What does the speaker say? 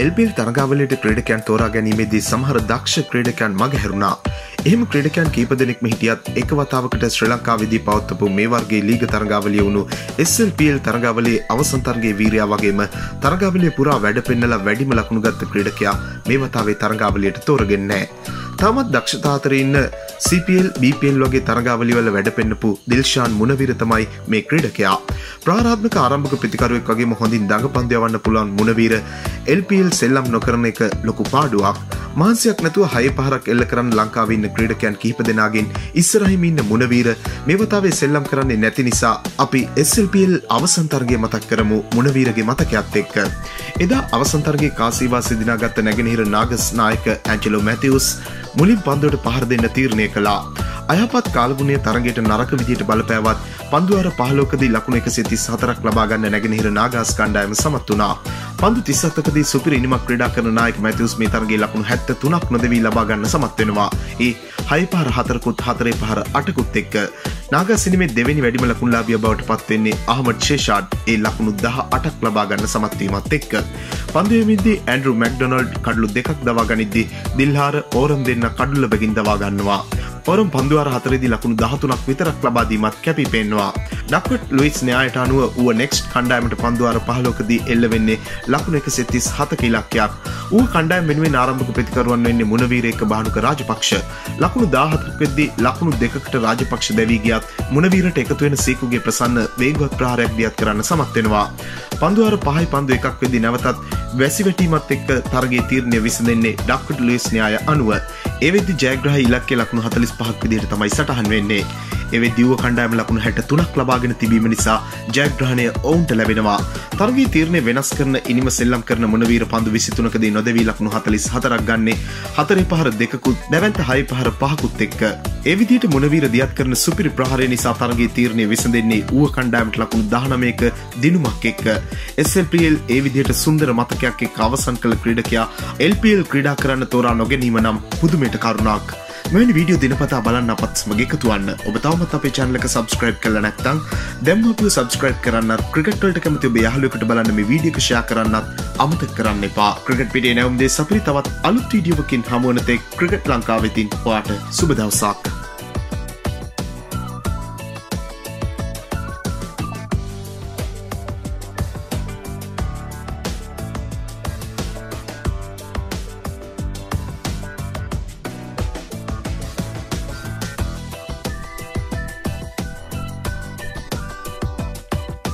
LPL තරගාවලියට ක්‍රීඩකයන් තෝරා ගැනීමේදී සමහර දක්ෂ ක්‍රීඩකයන් මගහැරුණා. එහෙම ක්‍රීඩකයන් කීප දෙනෙක්ම හිටියත් එක වතාවකට ශ්‍රී ලංකාවේදී පවත්වපු මේ වර්ගයේ ලීග තරගාවලිය වුණු SLPL තරගාවලියේ අවසන් තරගයේ වීරයා වගේම තරගාවලිය පුරා වැඩ පෙන්නලා වැඩිම ලකුණු ගත්ත ක්‍රීඩකයා මේ වතාවේ තරගාවලියට තෝරගෙන්නේ නැහැ. තාමත් දක්ෂතා අතර ඉන්න CPL BPL වගේ තරගාවලිවල වැඩ පෙන්නපු දිල්ෂාන් මුණවීර තමයි මේ ක්‍රීඩකයා. ප්‍රාරාධනික ආරම්භක ප්‍රතිකරුවෙක් වගේම හොඳින් දඟපන්දු යවන්න පුළුවන් මුණවීර LPL සෙල්ලම් නොකරන එක ලොකු පාඩුවක්. මහන්සියක් නැතුව 6 පහරක් එල්ල කරන්න ලංකාවේ ඉන්න ක්‍රීඩකයන් කිහිප දෙනාගෙන් ඉස්සරහින් ඉන්න මුණවීර මේ වතාවේ සෙල්ලම් කරන්නේ නැති නිසා අපි SLPL අවසන් තරගය මතක් කරමු මුණවීරගේ මතකයත් එක්ක. එදා අවසන් තරගයේ කාසීවාසී දිනාගත්ත නැගෙනහිර නාගස් නායක ඇන්ජලෝ මැතිව්ස් මුලින් පන්දුවට පහර දෙන්න තීරණය කළා. අයහපත් කාලගුණය තරගයට නරක විදියට බලපෑවත් පන්දුවාර 15කදී ලකුණු 134ක් ලබා ගන්න නැගෙනහිර නාගස් කණ්ඩායම සමත් වුණා. පන්දු 37කදී සුපිරි ඉනිමක් ක්‍රීඩා කරන නායක මැතිව්ස් මේ තරගයේ ලකුණු 73ක් නොදෙවි ලබා ගන්න සමත් වෙනවා. ඒ 6 පහර 4කුත් 4 පහර 8කුත් එක්ක නාගස් ඉනිමේ දෙවෙනි වැඩිම ලකුණුලාභියා බවට පත් වෙන්නේ අහමඩ් ෂේෂාඩ් ඒ ලකුණු 18ක් ලබා ගන්න සමත් වීමත් එක්ක. පන්දු යමින්දී ඇන්ඩ්‍රු මැක්ඩොනල්ඩ් කඩලු 2ක් දවා ගනිද්දී දිල්හාර ඕරම් දෙන්න කඩුල බැගින් දවා ගන්නවා. ඕරම් පන්දුවාර 4දී ලකුණු 13ක් විතරක් ලබා දීමත් කැපී පෙනෙනවා. ඩක්වර්ඩ් ලුයිස් න්‍යායට අනුව ඌව නෙක්ස්ට් කණ්ඩායමට පන්දුවාර 15කදී එල්ල වෙන්නේ ලකුණු 137ක ඉලක්කයක්. ඌව කණ්ඩායම වෙනුවෙන් ආරම්භක ප්‍රතිකරුවන් වෙන්නේ මුණවීර එක්ක බානුක රාජපක්ෂ. ලකුණු 14කදී ලකුණු 2කට රාජපක්ෂ දැවී ගියත් මුණවීරට එකතු වෙන සීකුගේ ප්‍රසන්න වේගවත් ප්‍රහාරයක් දියත් කරන්න සමත් වෙනවා. පන්දුවාර 5යි පන්දු 1ක් වෙද්දී නැවතත් වැසි වැටීමත් එක්ක තරගයේ තීරණය විසඳෙන්නේ ඩක්වර්ඩ් ලුයිස් න්‍යාය අනුව. ඒ වෙද්දී ජයග්‍රාහී ඉලක්කය ලකුණු 45ක් විදිහට තමයි සටහන් වෙන්නේ. ඒ වෙද්දී ඌව කණ්ඩායම ලකුණු 63ක් ලබාගෙන තිබීම නිසා ජයග්‍රහණය ඔවුන්ට ලැබෙනවා. තරගයේ තීරණය වෙනස් කරන ඉනිම සෙල්ලම් කරන මුණවීර පන්දු 23කදී නොදෙවි ලකුණු 44ක් ගන්නේ 4 පහර 2කුත් නැවන්ත 6 පහර 5කුත් එක්ක. ඒ විදිහට මුණවීර දියත් කරන සුපිරි ප්‍රහාරය නිසා තරගයේ තීරණය විසඳෙන්නේ ඌව කණ්ඩායමට ලකුණු 19ක දිනුමක් එක්ක. SLPL ඒ විදිහට සුන්දර මතකයක් එක්ක අවසන් කළ ක්‍රීඩකයා LPL ක්‍රීඩා කරන්න තෝරා නොගැනීම නම් පුදුමයට කරුණාවක්. මෙවැනි වීඩියෝ දිනපතා බලන්න අපත් සමග එකතු වන්න. ඔබ තවමත් අපේ channel එක subscribe කරලා නැත්නම් දැන්ම අපිව subscribe කරන්නත්, ක්‍රිකට් වලට කැමති ඔබේ යාළුවෙකුට බලන්න මේ වීඩියෝ එක share කරන්නත් අමතක කරන්න එපා. ක්‍රිකට් පිටේ නැවුම් දෙස අපිට තවත් අලුත් වීඩියෝවකින් හමු වන තෙක් ක්‍රිකට් ලංකාවෙතින් ඔයාට සුබ දවසක්.